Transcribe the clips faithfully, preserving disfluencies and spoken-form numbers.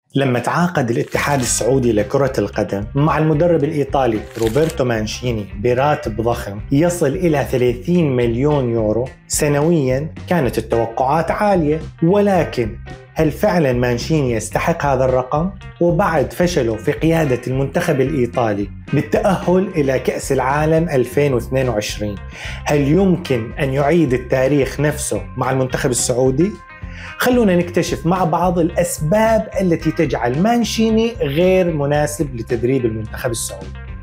لما تعاقد الاتحاد السعودي لكرة القدم مع المدرب الإيطالي روبرتو مانشيني براتب ضخم يصل إلى ثلاثين مليون يورو سنوياً، كانت التوقعات عالية. ولكن هل فعلاً مانشيني يستحق هذا الرقم؟ وبعد فشله في قيادة المنتخب الإيطالي بالتأهل إلى كأس العالم ألفين واثنين وعشرين، هل يمكن أن يعيد التاريخ نفسه مع المنتخب السعودي؟ خلونا نكتشف مع بعض الأسباب التي تجعل مانشيني غير مناسب لتدريب المنتخب السعودي.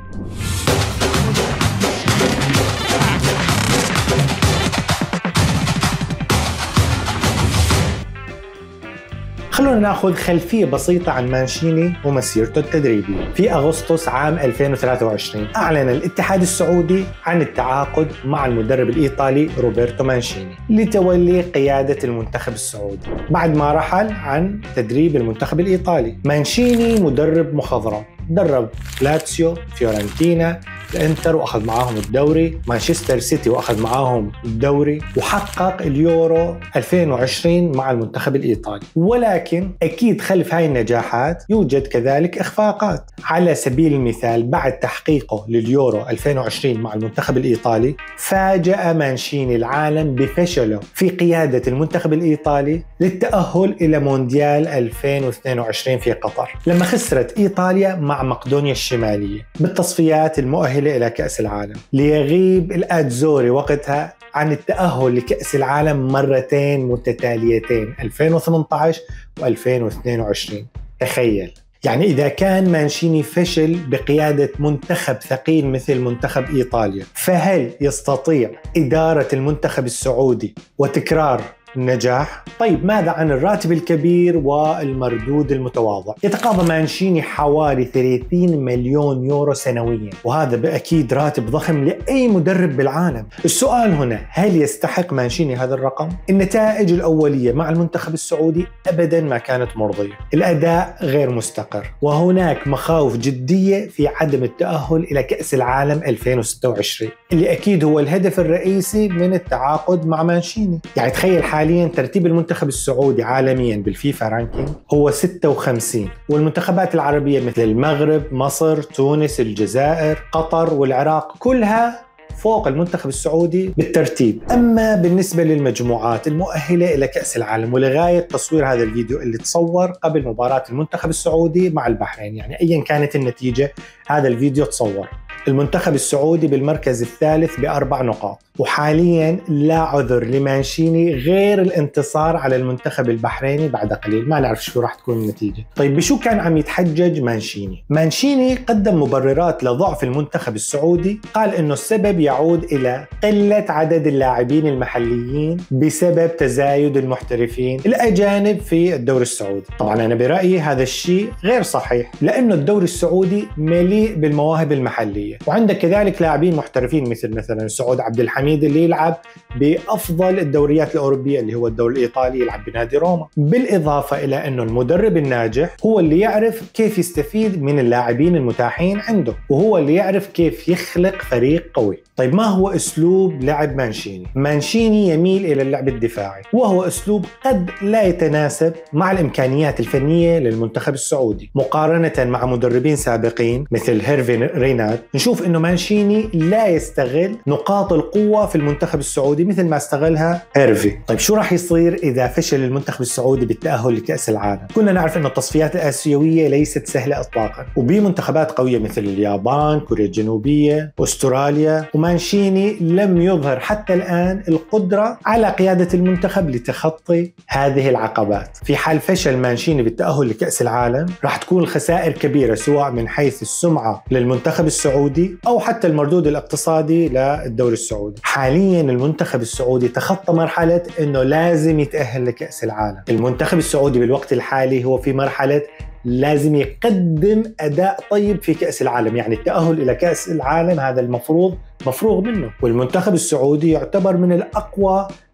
خلونا ناخذ خلفية بسيطة عن مانشيني ومسيرته التدريبية. في أغسطس عام ألفين وثلاثة وعشرين أعلن الاتحاد السعودي عن التعاقد مع المدرب الإيطالي روبرتو مانشيني لتولي قيادة المنتخب السعودي بعد ما رحل عن تدريب المنتخب الإيطالي. مانشيني مدرب مخضرم، درب لاتسيو، فيورنتينا، الانتر واخذ معاهم الدوري، مانشستر سيتي واخذ معاهم الدوري، وحقق اليورو ألفين وعشرين مع المنتخب الايطالي. ولكن اكيد خلف هاي النجاحات يوجد كذلك اخفاقات. على سبيل المثال بعد تحقيقه لليورو ألفين وعشرين مع المنتخب الايطالي فاجأ مانشيني العالم بفشله في قيادة المنتخب الايطالي للتأهل الى مونديال ألفين واثنين وعشرين في قطر، لما خسرت ايطاليا مع مقدونيا الشمالية بالتصفيات المؤهلة إلى كأس العالم، ليغيب الأتزوري وقتها عن التأهل لكأس العالم مرتين متتاليتين ألفين وثمانية عشر وألفين واثنين وعشرين. تخيل، يعني إذا كان مانشيني فشل بقيادة منتخب ثقيل مثل منتخب إيطاليا، فهل يستطيع إدارة المنتخب السعودي وتكرار النجاح؟ طيب ماذا عن الراتب الكبير والمردود المتواضع؟ يتقاضى مانشيني حوالي ثلاثين مليون يورو سنويا، وهذا بأكيد راتب ضخم لأي مدرب بالعالم. السؤال هنا، هل يستحق مانشيني هذا الرقم؟ النتائج الأولية مع المنتخب السعودي أبدا ما كانت مرضية، الأداء غير مستقر، وهناك مخاوف جدية في عدم التأهل إلى كأس العالم ألفين وستة وعشرين اللي أكيد هو الهدف الرئيسي من التعاقد مع مانشيني. يعني تخيل حاليا ترتيب المنتخب السعودي عالميا بالفيفا رانكينج هو ستة وخمسين، والمنتخبات العربية مثل المغرب، مصر، تونس، الجزائر، قطر والعراق كلها فوق المنتخب السعودي بالترتيب. أما بالنسبة للمجموعات المؤهلة إلى كأس العالم، ولغاية تصوير هذا الفيديو اللي تصور قبل مباراة المنتخب السعودي مع البحرين، يعني أيا كانت النتيجة هذا الفيديو تصور، المنتخب السعودي بالمركز الثالث بأربع نقاط، وحاليا لا عذر لمانشيني غير الانتصار على المنتخب البحريني بعد قليل، ما نعرف شو راح تكون النتيجة. طيب بشو كان عم يتحجج مانشيني؟ مانشيني قدم مبررات لضعف المنتخب السعودي، قال إنه السبب يعود إلى قلة عدد اللاعبين المحليين بسبب تزايد المحترفين الأجانب في الدوري السعودي. طبعا أنا برأيي هذا الشيء غير صحيح، لأنه الدوري السعودي مليء بالمواهب المحلية، وعندك كذلك لاعبين محترفين مثل مثلا سعود عبد الحميد اللي يلعب بأفضل الدوريات الأوروبية اللي هو الدوري الإيطالي، يلعب بنادي روما. بالإضافة إلى أنه المدرب الناجح هو اللي يعرف كيف يستفيد من اللاعبين المتاحين عنده، وهو اللي يعرف كيف يخلق فريق قوي. طيب ما هو أسلوب لعب مانشيني؟ مانشيني يميل إلى اللعب الدفاعي، وهو أسلوب قد لا يتناسب مع الإمكانيات الفنية للمنتخب السعودي. مقارنة مع مدربين سابقين مثل هيرفي ريناد، نشوف إنه مانشيني لا يستغل نقاط القوة في المنتخب السعودي مثل ما استغلها هيرفي. طيب شو راح يصير إذا فشل المنتخب السعودي بالتأهل لكأس العالم؟ كنا نعرف إنه التصفيات الآسيوية ليست سهلة إطلاقا، وبمنتخبات قوية مثل اليابان، كوريا الجنوبية، أستراليا، ومانشيني لم يظهر حتى الآن القدرة على قيادة المنتخب لتخطي هذه العقبات. في حال فشل مانشيني بالتأهل لكأس العالم راح تكون الخسائر كبيرة، سواء من حيث السمعة للمنتخب السعودي أو حتى المردود الاقتصادي للدوري السعودي. حاليا المنتخب السعودي تخطى مرحلة إنه لازم يتأهل لكأس العالم. المنتخب السعودي بالوقت الحالي هو في مرحلة لازم يقدم أداء طيب في كأس العالم، يعني التأهل إلى كأس العالم هذا المفروض مفروغ منه، والمنتخب السعودي يعتبر من الأقوى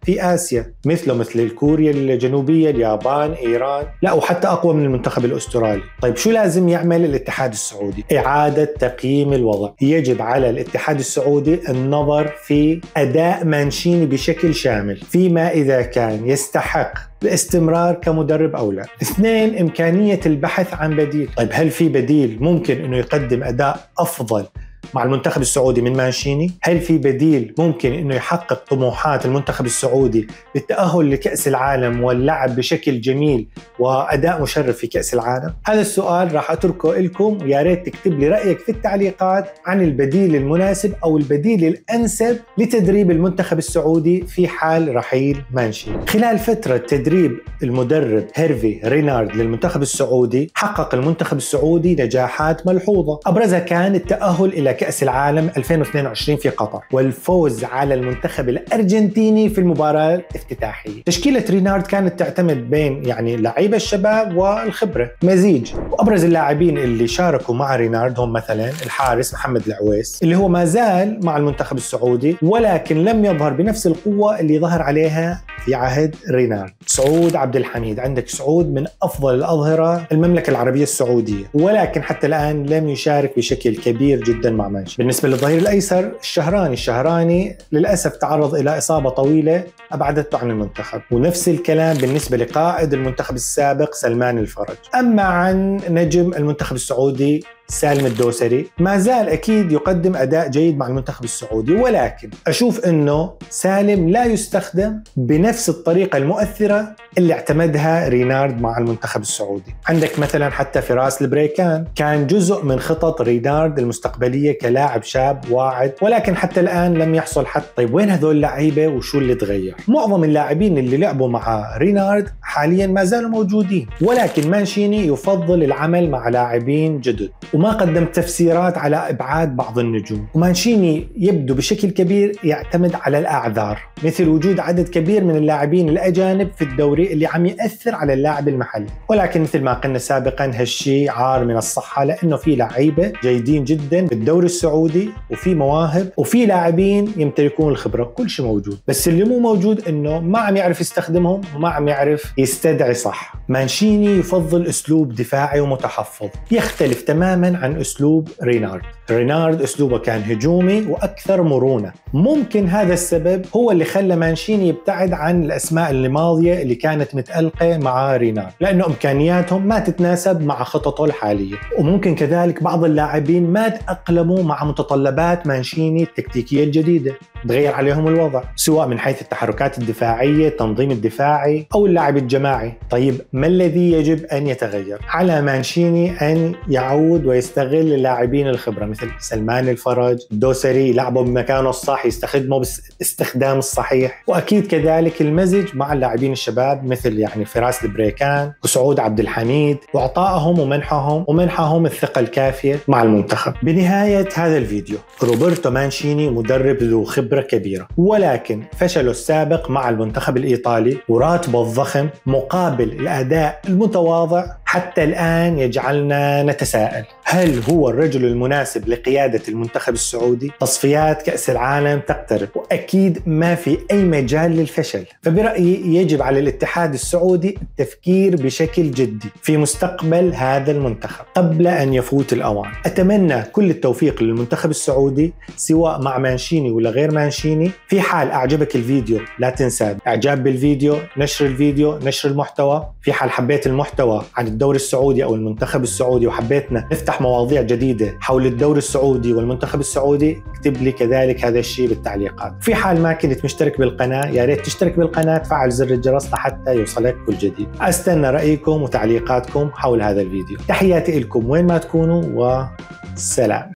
في آسيا مثله مثل الكوريا الجنوبية، اليابان، إيران، لا وحتى أقوى من المنتخب الأسترالي. طيب شو لازم يعمل الاتحاد السعودي؟ إعادة تقييم الوضع. يجب على الاتحاد السعودي النظر في أداء مانشيني بشكل شامل فيما إذا كان يستحق الاستمرار كمدرب أو لا. اثنين، إمكانية البحث عن بديل. طيب هل في بديل ممكن أنه يقدم أداء أفضل مع المنتخب السعودي من مانشيني؟ هل في بديل ممكن انه يحقق طموحات المنتخب السعودي بالتأهل لكأس العالم واللعب بشكل جميل وأداء مشرف في كأس العالم؟ هذا السؤال راح اتركه لكم، ويا ريت تكتب لي رأيك في التعليقات عن البديل المناسب او البديل الانسب لتدريب المنتخب السعودي في حال رحيل مانشيني. خلال فترة تدريب المدرب هيرفي رينارد للمنتخب السعودي حقق المنتخب السعودي نجاحات ملحوظة، ابرزها كان التأهل الى كأس العالم ألفين واثنين وعشرين في قطر والفوز على المنتخب الأرجنتيني في المباراة الافتتاحية. تشكيلة رينارد كانت تعتمد بين يعني لعيبة الشباب والخبرة، مزيج. وأبرز اللاعبين اللي شاركوا مع رينارد هم مثلا الحارس محمد العويس اللي هو ما زال مع المنتخب السعودي ولكن لم يظهر بنفس القوة اللي ظهر عليها في عهد رينارد. سعود عبد الحميد، عندك سعود من أفضل الأظهرة المملكة العربية السعودية ولكن حتى الآن لم يشارك بشكل كبير جدا مع مانشيني. بالنسبة للظهير الأيسر الشهراني، الشهراني للأسف تعرض إلى إصابة طويلة أبعدته عن المنتخب، ونفس الكلام بالنسبة لقائد المنتخب السابق سلمان الفرج. أما عن نجم المنتخب السعودي سالم الدوسري ما زال أكيد يقدم أداء جيد مع المنتخب السعودي، ولكن أشوف أنه سالم لا يستخدم بنفس الطريقة المؤثرة اللي اعتمدها رينارد مع المنتخب السعودي. عندك مثلا حتى فراس البريكان كان جزء من خطط رينارد المستقبلية كلاعب شاب واعد، ولكن حتى الآن لم يحصل حتى. طيب وين هذول اللعيبة وشو اللي تغير؟ معظم اللاعبين اللي لعبوا مع رينارد حاليا ما زالوا موجودين، ولكن مانشيني يفضل العمل مع لاعبين جدد وما قدم تفسيرات على إبعاد بعض النجوم. ومانشيني يبدو بشكل كبير يعتمد على الأعذار، مثل وجود عدد كبير من اللاعبين الأجانب في الدوري اللي عم يأثر على اللاعب المحلي، ولكن مثل ما قلنا سابقا هالشي عار من الصحة، لأنه في لعيبة جيدين جدا بالدوري السعودي وفي مواهب وفي لاعبين يمتلكون الخبرة، كل شيء موجود، بس اللي مو موجود إنه ما عم يعرف يستخدمهم وما عم يعرف يستدعي صح. مانشيني يفضل أسلوب دفاعي ومتحفظ يختلف تماما عن أسلوب رينارد. رينارد أسلوبه كان هجومي وأكثر مرونة، ممكن هذا السبب هو اللي خلى مانشيني يبتعد عن الأسماء الماضية اللي كانت متألقة مع رينارد، لأنه إمكانياتهم ما تتناسب مع خططه الحالية، وممكن كذلك بعض اللاعبين ما تأقلموا مع متطلبات مانشيني التكتيكية الجديدة، تغير عليهم الوضع سواء من حيث التحركات الدفاعية، التنظيم الدفاعي أو اللعب الجماعي. طيب ما الذي يجب أن يتغير؟ على مانشيني أن يعود ويستغل اللاعبين الخبرة مثل سلمان الفرج، الدوسري، يلعبه بمكانه الصح، يستخدمه باستخدام الصحيح، وأكيد كذلك المزج مع اللاعبين الشباب مثل يعني فراس البريكان وسعود عبد الحميد، وإعطائهم ومنحهم ومنحهم الثقة الكافية مع المنتخب. بنهاية هذا الفيديو، روبرتو مانشيني مدرب ذو خبرة كبيرة، ولكن فشله السابق مع المنتخب الإيطالي وراتبه الضخم مقابل الأداء المتواضع حتى الآن يجعلنا نتساءل، هل هو الرجل المناسب لقيادة المنتخب السعودي؟ تصفيات كأس العالم تقترب وأكيد ما في أي مجال للفشل، فبرأيي يجب على الاتحاد السعودي التفكير بشكل جدي في مستقبل هذا المنتخب قبل أن يفوت الأوان. أتمنى كل التوفيق للمنتخب السعودي سواء مع مانشيني ولا غير مانشيني. في حال أعجبك الفيديو لا تنسى إعجاب بالفيديو، نشر الفيديو، نشر المحتوى. في حال حبيت المحتوى عن الدوري السعودي أو المنتخب السعودي وحبيتنا نفتح مواضيع جديدة حول الدوري السعودي والمنتخب السعودي، اكتب لي كذلك هذا الشيء بالتعليقات. في حال ما كنت مشترك بالقناة يا ريت تشترك بالقناة، تفعل زر الجرس لحتى يوصلك كل جديد. أستنى رأيكم وتعليقاتكم حول هذا الفيديو. تحياتي لكم وين ما تكونوا، وسلام.